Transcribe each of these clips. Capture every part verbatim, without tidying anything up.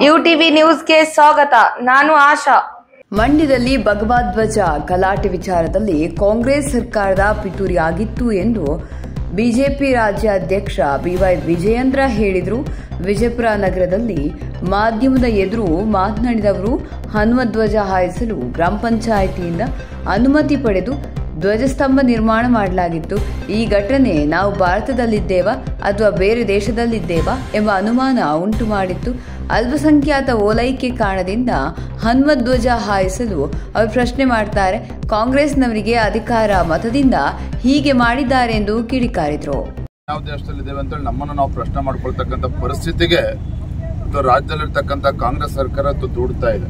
UTV ನ್ಯೂಸ್ಗೆ ಸ್ವಾಗತ. ನಾನು ಆಶಾ. ಮಂಡ್ಯದಲ್ಲಿ ಭಗವಧ್ವಜ ಗಲಾಟೆ ವಿಚಾರದಲ್ಲಿ ಕಾಂಗ್ರೆಸ್ ಸರ್ಕಾರದ ಪಿತೂರಿ ಆಗಿತ್ತು ಎಂದು ಬಿಜೆಪಿ ರಾಜ್ಯಾಧ್ಯಕ್ಷ ಬಿವೈ ವಿಜಯೇಂದ್ರ ಹೇಳಿದರು. ವಿಜಯಪುರ ನಗರದಲ್ಲಿ ಮಾಧ್ಯಮದ ಎದುರು ಮಾತನಾಡಿದ ಅವರು, ಹನುಮಧ್ವಜ ಹಾರಿಸಲು ಗ್ರಾಮ ಪಂಚಾಯಿತಿಯಿಂದ ಅನುಮತಿ ಪಡೆದು ಧ್ವಜಸ್ತಂಭ ನಿರ್ಮಾಣ ಮಾಡಲಾಗಿತ್ತು. ಈ ಘಟನೆ ನಾವು ಭಾರತದಲ್ಲಿದ್ದೇವಾ ಅಥವಾ ಬೇರೆ ದೇಶದಲ್ಲಿದ್ದೇವಾ ಎಂಬ ಅನುಮಾನ ಉಂಟು ಮಾಡಿತ್ತು. ಅಲ್ಪಸಂಖ್ಯಾತ ಓಲೈಕೆ ಕಾರಣದಿಂದ ಹನುಮಧ್ವಜ ಹಾರಿಸಲು ಅವರು ಪ್ರಶ್ನೆ ಮಾಡ್ತಾರೆ. ಕಾಂಗ್ರೆಸ್ನವರಿಗೆ ಅಧಿಕಾರ ಮತದಿಂದ ಹೀಗೆ ಮಾಡಿದ್ದಾರೆ ಎಂದು ಕಿಡಿಕಾರಿದರು. ಯಾವ ದೇಶದಲ್ಲಿದ್ದೇವೆ ಅಂತ ನಮ್ಮನ್ನು ನಾವು ಪ್ರಶ್ನೆ ಮಾಡ್ಕೊಳ್ತಕ್ಕಂಥ ಪರಿಸ್ಥಿತಿಗೆ ರಾಜ್ಯದಲ್ಲಿರ್ತಕ್ಕಂಥ ಕಾಂಗ್ರೆಸ್ ಸರ್ಕಾರ ದೂಡ್ತಾ ಇದೆ.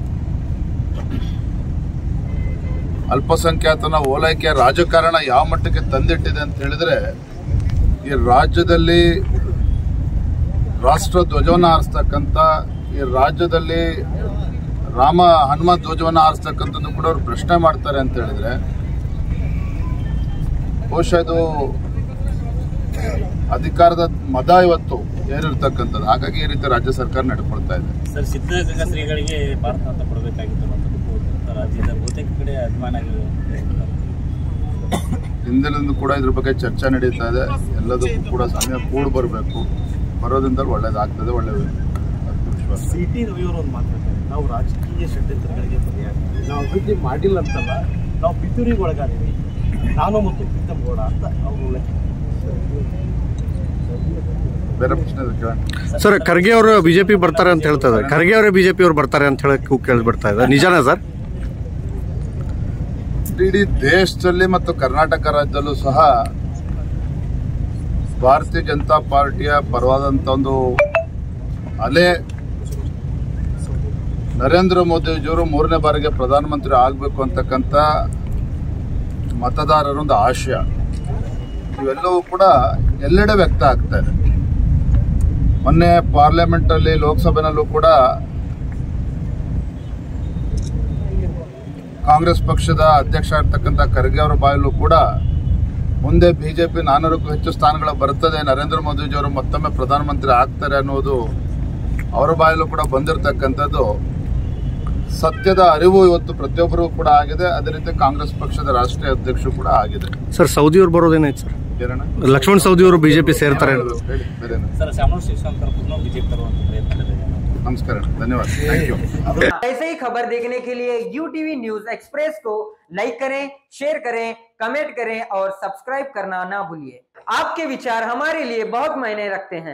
ಅಲ್ಪಸಂಖ್ಯಾತನ ಓಲೈಕೆ ರಾಜಕಾರಣ ಯಾವ ಮಟ್ಟಕ್ಕೆ ತಂದಿಟ್ಟಿದೆ ಅಂತ ಹೇಳಿದ್ರೆ, ಈ ರಾಜ್ಯದಲ್ಲಿ ರಾಷ್ಟ್ರ ಧ್ವಜವನ್ನು ಹಾರಿಸ್ತಕ್ಕಂಥ, ಈ ರಾಜ್ಯದಲ್ಲಿ ರಾಮ ಹನುಮ ಧ್ವಜವನ್ನು ಹಾರಿಸ್ತಕ್ಕಂಥದ್ದು ಕೂಡ ಅವರು ಪ್ರಶ್ನೆ ಮಾಡ್ತಾರೆ ಅಂತ ಹೇಳಿದ್ರೆ ಬಹುಶಃ ಇದು ಅಧಿಕಾರದ ಮದ ಇವತ್ತು ಏನಿರ್ತಕ್ಕಂಥದ್ದು. ಹಾಗಾಗಿ ಈ ರೀತಿ ರಾಜ್ಯ ಸರ್ಕಾರ ನಡ್ಕೊಳ್ತಾ ಇದೆ. ಸರ್, ಸಿದ್ಧಗಂಗಾ ಶ್ರೀಗಳಿಗೆ ಭಾರತ ಅಂತ ಕೊಡಬೇಕಾಗಿತ್ತು ರಾಜ್ಯದ ಬಹುತೇಕ ಕಡೆ ಅಭಿಮಾನ ಹಿಂದಿನಿಂದ ಕೂಡ ಇದ್ರ ಬಗ್ಗೆ ಚರ್ಚೆ ನಡೀತಾ ಇದೆ. ಎಲ್ಲದಕ್ಕೂ ಕೂಡ ಸಮಯ ಕೂಡ ಬರಬೇಕು. ಬರೋದ್ರಿಂದ ಒಳ್ಳೇದಾಗ್ತದೆ, ಒಳ್ಳೆ ವಿಶ್ವಾಸ. ಸಿಟಿ ರವಿಯವರು ಒಂದು ಮಾತಾಡ್ತಾರೆ, ನಾವು ರಾಜಕೀಯ ಷಡ್ಯಂತ್ರಗಳಿಗೆ ಬಲಿಯಾಗ್ತೀವಿ, ನಾವು ಅಭಿವೃದ್ಧಿ ಮಾಡಿಲ್ಲ ಅಂತಲ್ಲ, ನಾವು ಪಿತೂರಿಗೆ ಒಳಗಾದೀವಿ, ನಾನು ಮತ್ತು ಪ್ರೀತಮ್ ಗೌಡ ಅಂತ ಅವರು. ಬೇರೆ ಪ್ರಶ್ನೆ ಸರ್, ಖರ್ಗೆ ಅವರು ಬಿಜೆಪಿ ಬರ್ತಾರೆ ಅಂತ ಹೇಳ್ತಾ ಇದ್ದಾರೆ. ಖರ್ಗೆ ಅವರೇ ಬಿಜೆಪಿ ಅವರು ಬರ್ತಾರೆ ಅಂತ ಹೇಳಕ್ಕೆ ಕೇಳಿ ಬರ್ತಾ ಇದೆ, ನಿಜಾನಾ ಸರ್? ಇಡೀ ದೇಶದಲ್ಲಿ ಮತ್ತು ಕರ್ನಾಟಕ ರಾಜ್ಯದಲ್ಲೂ ಸಹ ಭಾರತೀಯ ಜನತಾ ಪಾರ್ಟಿಯ ಪರವಾದಂಥ ಒಂದು ಅಲೆ ನರೇಂದ್ರ ಮೋದಿಜಿಯವರು ಮೂರನೇ ಬಾರಿಗೆ ಪ್ರಧಾನಮಂತ್ರಿ ಆಗಬೇಕು ಅಂತಕ್ಕಂಥ ಮತದಾರರೊಂದು ಆಶಯ, ಇವೆಲ್ಲವೂ ಕೂಡ ಎಲ್ಲೆಡೆ ವ್ಯಕ್ತ ಆಗ್ತಾ ಇದೆ. ಮೊನ್ನೆ ಪಾರ್ಲಿಮೆಂಟಲ್ಲಿ, ಲೋಕಸಭೆನಲ್ಲೂ ಕೂಡ ಕಾಂಗ್ರೆಸ್ ಪಕ್ಷದ ಅಧ್ಯಕ್ಷ ಇರ್ತಕ್ಕಂಥ ಖರ್ಗೆ ಅವರ ಬಾಯಲ್ಲೂ ಕೂಡ ಮುಂದೆ ಬಿಜೆಪಿ ನಾನ್ನೂರಕ್ಕೂ ಹೆಚ್ಚು ಸ್ಥಾನಗಳು ಬರ್ತದೆ, ನರೇಂದ್ರ ಮೋದಿಜಿಯವರು ಮತ್ತೊಮ್ಮೆ ಪ್ರಧಾನಮಂತ್ರಿ ಆಗ್ತಾರೆ ಅನ್ನೋದು ಅವರ ಬಾಯಲ್ಲೂ ಕೂಡ ಬಂದಿರತಕ್ಕಂಥದ್ದು ಸತ್ಯದ ಅರಿವು ಇವತ್ತು ಪ್ರತಿಯೊಬ್ಬರಿಗೂ ಕೂಡ ಆಗಿದೆ. ಅದೇ ರೀತಿ ಕಾಂಗ್ರೆಸ್ ಪಕ್ಷದ ರಾಷ್ಟ್ರೀಯ ಅಧ್ಯಕ್ಷರು ಕೂಡ ಆಗಿದೆ. ಸರ್, ಸೌದಿ ಅವರು ಬರೋದೇನಾಯ್ತು ಸರ್? ಲಕ್ಷ್ಮಣ್ ಸವದಿ ಅವರು ಬಿಜೆಪಿ ಸೇರ್ತಾರೆ. नमस्कार, धन्यवाद, थैंक यू। ऐसे ही खबर देखने के लिए यूटीवी न्यूज एक्सप्रेस को लाइक करें, शेयर करें, कमेंट करें और सब्सक्राइब करना ना भूलिए। आपके विचार हमारे लिए बहुत मायने रखते हैं।